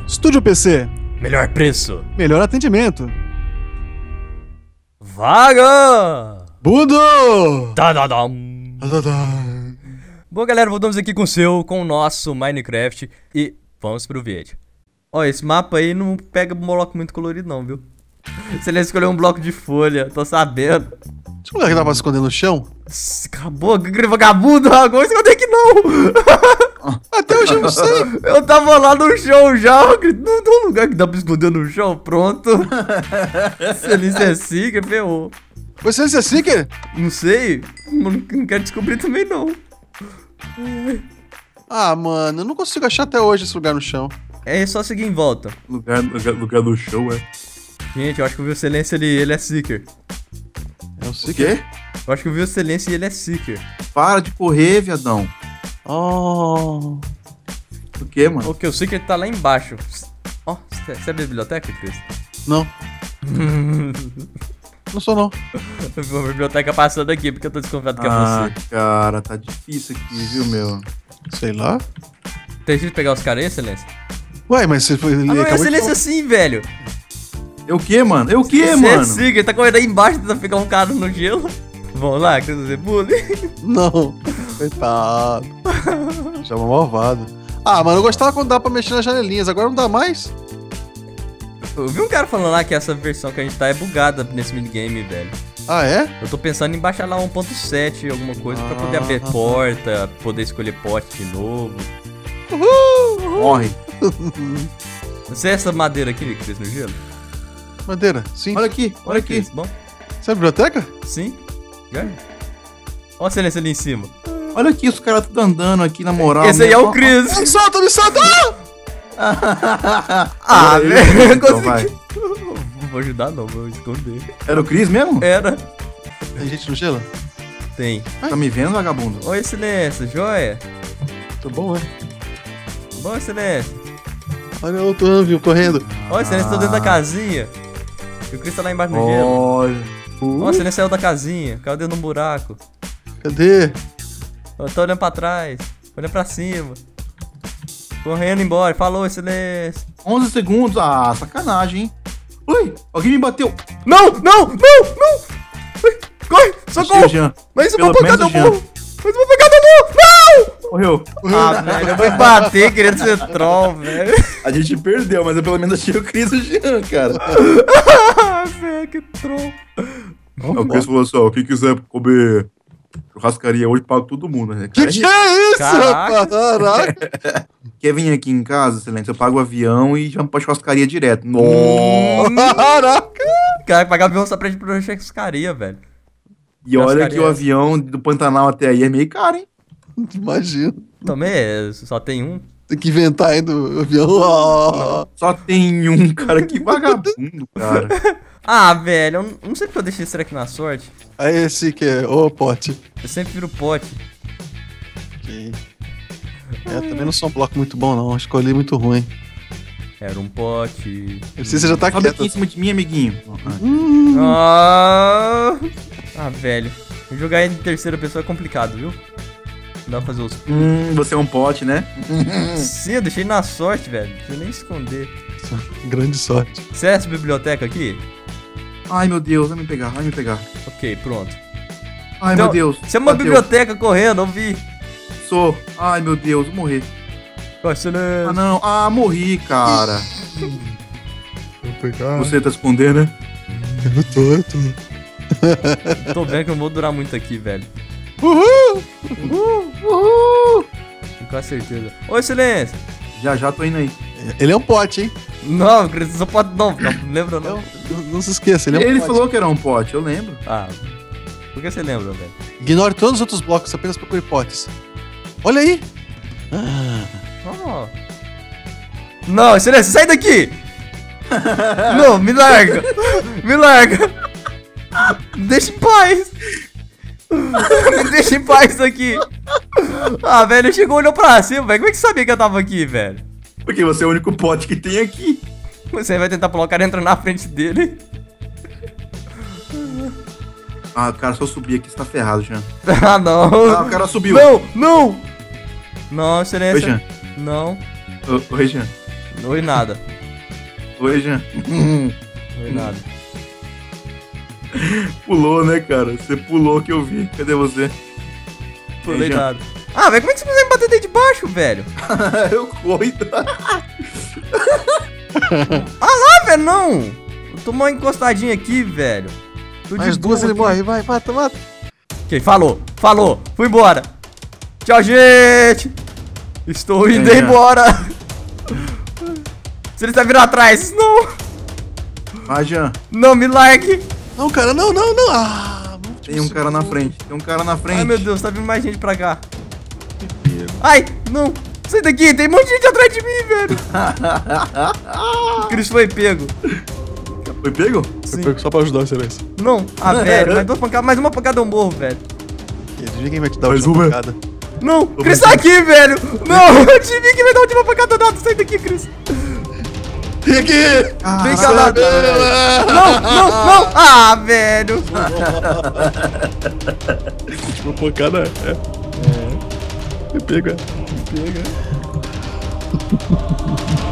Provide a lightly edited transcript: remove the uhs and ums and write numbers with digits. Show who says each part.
Speaker 1: Estúdio PC.
Speaker 2: Melhor preço.
Speaker 1: Melhor atendimento.
Speaker 2: Vaga!
Speaker 1: Budo!
Speaker 2: Tadadam. Bom, galera, voltamos aqui com o nosso Minecraft e vamos pro vídeo. Ó, esse mapa aí não pega um bloco muito colorido não, viu? Você nem escolheu um bloco de folha, tô sabendo.
Speaker 1: Esse moleque dá pra se esconder no chão?
Speaker 2: Acabou, que vagabundo, agora esconder que não!
Speaker 1: Até hoje eu não sei.
Speaker 2: Eu tava lá no chão já, não tem um lugar que dá pra esconder no chão, pronto. Excelência é Seeker, ferrou.
Speaker 1: Você é Seeker?
Speaker 2: Não sei, não quero descobrir também não.
Speaker 1: Ah, mano, eu não consigo achar até hoje esse lugar no chão.
Speaker 2: É só seguir em volta.
Speaker 3: Lugar do show, é.
Speaker 2: Gente, eu acho que o Viu Excelência ele é Seeker.
Speaker 1: É o
Speaker 3: O
Speaker 1: Seeker?
Speaker 3: quê?
Speaker 2: Eu acho que o Viu Excelência ele é Seeker.
Speaker 3: Para de correr, viadão.
Speaker 1: Oh.
Speaker 3: O quê, mano?
Speaker 2: Ok, o Seeker tá lá embaixo. Ó, você é da biblioteca, Cris?
Speaker 1: Não. Não sou não.
Speaker 2: Eu vi uma biblioteca passando aqui, porque eu tô desconfiado que é você.
Speaker 3: Cara, tá difícil aqui, viu, meu?
Speaker 1: Sei lá.
Speaker 2: Tem jeito de pegar os caras aí, Excelência?
Speaker 1: Ué, mas você foi...
Speaker 2: Ah, não, é Excelência sim, velho.
Speaker 3: Eu o quê, mano? Eu o quê,
Speaker 2: Você
Speaker 3: mano?
Speaker 2: é Seeker, tá correndo aí embaixo, tentando pegar um cara no gelo. Vamos lá, Cris, você bullying.
Speaker 1: Não. Coitado. Já é uma malvado. Ah, mano, eu gostava quando dá pra mexer nas janelinhas. Agora não dá mais?
Speaker 2: Eu vi um cara falando lá que essa versão que a gente tá é bugada nesse minigame, velho.
Speaker 1: Ah, é?
Speaker 2: Eu tô pensando em baixar lá 1.7, alguma coisa, pra poder abrir porta, poder escolher pote de novo.
Speaker 3: Morre.
Speaker 2: Você é essa madeira aqui, Cris, no gelo?
Speaker 1: Madeira, sim.
Speaker 3: Olha aqui, olha aqui.
Speaker 2: Cris, bom?
Speaker 1: Você é a biblioteca?
Speaker 2: Sim. Já? Ó a Excelência ali em cima.
Speaker 3: Olha aqui, os caras tudo andando aqui, na moral.
Speaker 2: Esse aí é o Cris.
Speaker 1: Me solta, me solta!
Speaker 2: Ah, velho,
Speaker 3: Então vai.
Speaker 2: Não vou ajudar não, vou esconder.
Speaker 3: Era o Cris mesmo?
Speaker 2: Era.
Speaker 1: Tem gente no gelo?
Speaker 2: Tem.
Speaker 3: Tá me vendo, vagabundo?
Speaker 2: Oi, Excelência, joia?
Speaker 1: Tô bom, é?
Speaker 2: Bom, Excelência.
Speaker 1: Olha outro anvil correndo.
Speaker 2: Ó, Excelência, tô dentro da casinha. E o Cris tá lá embaixo no gelo.
Speaker 3: Olha.
Speaker 2: Ó, Excelência saiu da casinha, caiu dentro de um buraco.
Speaker 1: Cadê?
Speaker 2: Eu tô olhando pra trás, olhando pra cima. Correndo embora, falou, Excelência.
Speaker 3: 11 segundos. Ah, sacanagem, hein? Ui, alguém me bateu.
Speaker 2: Não! Ui, corre, socorro!
Speaker 3: Jean.
Speaker 2: Mais
Speaker 3: Pelo
Speaker 2: uma pancada
Speaker 3: menos o
Speaker 2: boa! Mais uma pancada boa! Não!
Speaker 3: Morreu.
Speaker 2: Ah, velho, eu vou bater querendo ser troll, velho.
Speaker 3: A gente perdeu, mas eu pelo menos achei o Cris e o Jean, cara.
Speaker 2: Ah, velho, que troll.
Speaker 3: O Cris falou assim, ó, quem quiser comer churrascaria hoje, paga todo mundo, né?
Speaker 1: Que é isso,
Speaker 2: Caraca.
Speaker 1: rapaz? Caraca.
Speaker 3: Quer vir aqui em casa, excelente? Eu pago o avião e já pra churrascaria direto. Nossa!
Speaker 1: Caraca.
Speaker 2: Cara, pagar avião só pra gente pra churrascaria, velho.
Speaker 3: E olha
Speaker 2: Churrascaria
Speaker 3: que o avião do Pantanal até aí é meio caro, hein?
Speaker 1: Imagina.
Speaker 2: Também só tem um.
Speaker 1: Tem que inventar ainda o avião. Oh.
Speaker 3: Só tem um, cara, que vagabundo, cara.
Speaker 2: Ah, velho, eu não sei porque eu deixei esse aqui na sorte.
Speaker 1: Aí esse que é o pote.
Speaker 2: Eu sempre viro pote.
Speaker 1: Ok. É, também não sou um bloco muito bom, não. Escolhi muito ruim.
Speaker 2: Era um pote.
Speaker 1: Você já tá
Speaker 3: Sobe
Speaker 1: quieto.
Speaker 3: aqui em cima de mim, amiguinho.
Speaker 2: Ah, velho. Jogar em terceira pessoa é complicado, viu? Não dá pra fazer os...
Speaker 3: Você é um pote, né?
Speaker 2: Sim, eu deixei na sorte, velho. Deixa eu nem esconder.
Speaker 1: Grande sorte.
Speaker 2: Você é essa biblioteca aqui?
Speaker 3: Ai, meu Deus, vai me pegar, vai me pegar.
Speaker 2: Ok, pronto.
Speaker 3: Ai,
Speaker 2: Então,
Speaker 3: meu Deus.
Speaker 2: Você é uma
Speaker 3: bateu.
Speaker 2: biblioteca correndo, eu vi.
Speaker 3: Sou. Ai, meu Deus, vou morrer. Ah, não. Ah, morri, cara.
Speaker 1: Vou pegar.
Speaker 3: Você tá escondendo, né?
Speaker 1: Eu tô.
Speaker 2: Tô vendo que eu não vou durar muito aqui, velho.
Speaker 1: Uhul!
Speaker 3: Uhul!
Speaker 2: Com certeza. Ô, Excelência.
Speaker 3: Já tô indo aí.
Speaker 1: Ele é um pote, hein?
Speaker 2: Não, Cris, só pode não lembra não.
Speaker 1: Não se esqueça, ele é um
Speaker 3: Ele
Speaker 1: pote.
Speaker 3: falou que era um pote, eu lembro.
Speaker 2: Ah, por que você lembra, velho?
Speaker 1: Ignore todos os outros blocos, apenas procure potes. Olha aí!
Speaker 2: Oh. Não, Excelência, sai daqui! Não, me larga! Me larga! Me deixa em paz! Me deixa em paz aqui! Ah, velho, ele chegou e olhou pra cima, velho. Como é que você sabia que eu tava aqui, velho?
Speaker 3: Porque você é o único pote que tem aqui.
Speaker 2: Você vai tentar pular o cara entra na frente dele.
Speaker 3: Ah, cara, se eu subir aqui, você tá ferrado, Jean.
Speaker 2: Ah, não!
Speaker 3: Ah, o cara subiu.
Speaker 2: Não, não! Não,
Speaker 3: Oi,
Speaker 2: Excelência.
Speaker 3: Jean.
Speaker 2: Não.
Speaker 3: Oi, Jean.
Speaker 2: Oi, nada.
Speaker 3: Oi, Jean.
Speaker 2: Oi, nada.
Speaker 3: Pulou, né, cara? Você pulou que eu vi. Cadê você?
Speaker 2: Pulei nada. Ah, velho, como é que você consegue me bater daí de baixo, velho?
Speaker 3: Eu coito.
Speaker 2: Ah, velho, não. Eu tô mal encostadinho aqui, velho.
Speaker 1: Mais duas ele morre. Vai, mata, mata.
Speaker 2: Ok, falou. Fui embora. Tchau, gente. Estou indo embora. Se ele está vindo atrás, não.
Speaker 3: Vai, Jean.
Speaker 2: Não me largue.
Speaker 1: Não, cara, não. Ah,
Speaker 3: tem um cara na frente.
Speaker 2: Ai, meu Deus, tá vindo mais gente pra cá. Ai, não. Sai daqui, tem um monte de gente atrás de mim, velho. O Chris foi pego.
Speaker 3: Foi pego?
Speaker 2: Sim.
Speaker 1: Foi pego só pra ajudar o silêncio.
Speaker 2: Não, velho, mais uma pancada eu morro, velho.
Speaker 1: Adivinha quem vai te dar a última pancada?
Speaker 2: Não, Chris tá aqui, velho. Não, adivinha quem vai dar a última pancada nada. Sai daqui, Chris.
Speaker 1: Vem aqui!
Speaker 2: Vem calado. Não. Ah, velho.
Speaker 1: Última pancada Me pega.